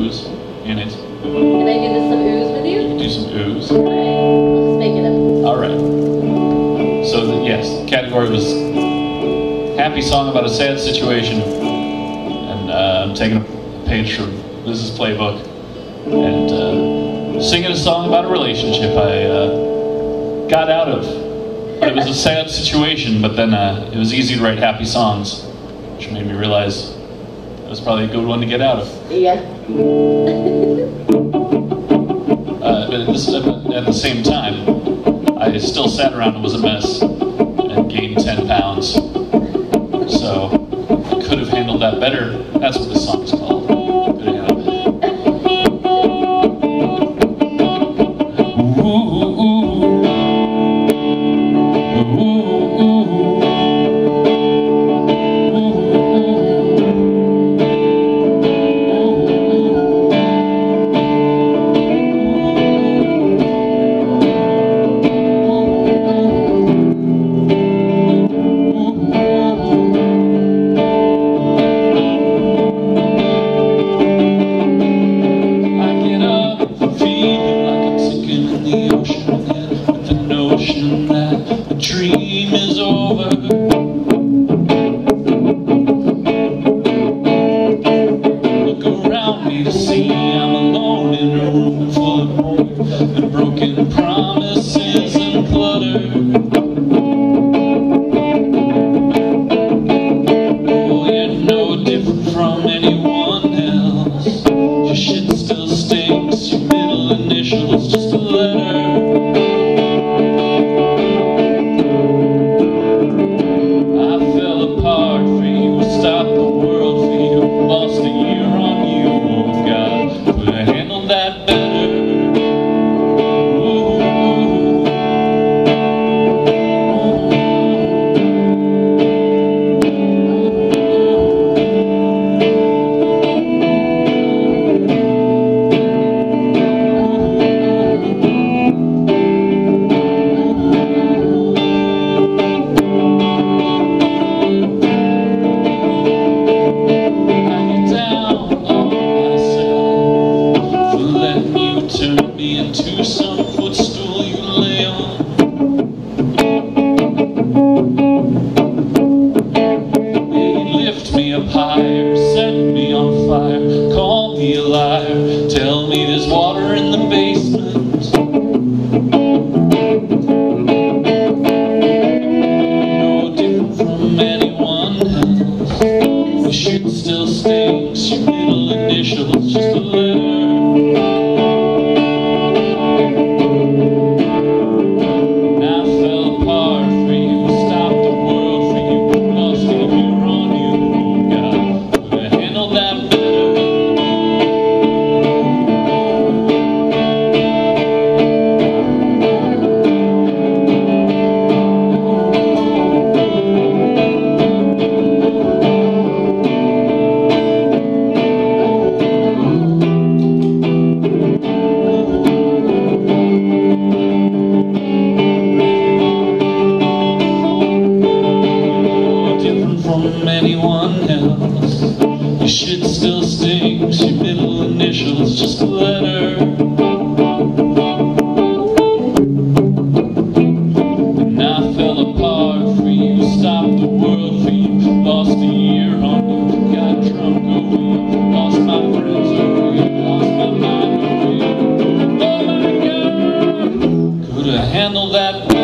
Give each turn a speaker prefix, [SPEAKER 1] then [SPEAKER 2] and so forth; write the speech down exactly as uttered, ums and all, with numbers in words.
[SPEAKER 1] ooze in it.
[SPEAKER 2] Can I do this some ooze with you?
[SPEAKER 1] You can do some ooze.
[SPEAKER 2] Alright, I'll just make it up.
[SPEAKER 1] Alright. So, the, yes, the category was happy song about a sad situation. And uh, I'm taking a page from Liz's playbook and uh, singing a song about a relationship I uh, got out of. But it was a sad situation, but then uh, it was easy to write happy songs, which made me realize that was probably a good one to get out of.
[SPEAKER 2] Yeah.
[SPEAKER 1] uh, but this, at the same time, I still sat around and was a mess and gained ten pounds. So I could have handled that better. That's what this song is called. Could have handled it. Dream is over. Look around me to see I'm alone in a room full of more and broken promises and clutter. Oh, you're no different from anyone else. Your shit still stinks. Your middle initial is just a letter. Into some footstool you lay on. Yeah, you lift me up higher, set me on fire, call me a liar, tell me there's water in the basement. No different from anyone else. Your shit still stinks, your middle initial's just a letter. From anyone else, your shit still stinks, your middle initial's just a letter. And I fell apart for you, stopped the world for you, lost a year on you, got drunk over you, lost my friends over you, lost my mind over you. Oh my God, could have handled that.